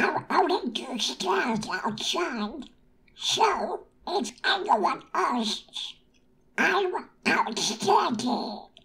are only two stars outside, so it's anyone else's. I'm outstanding.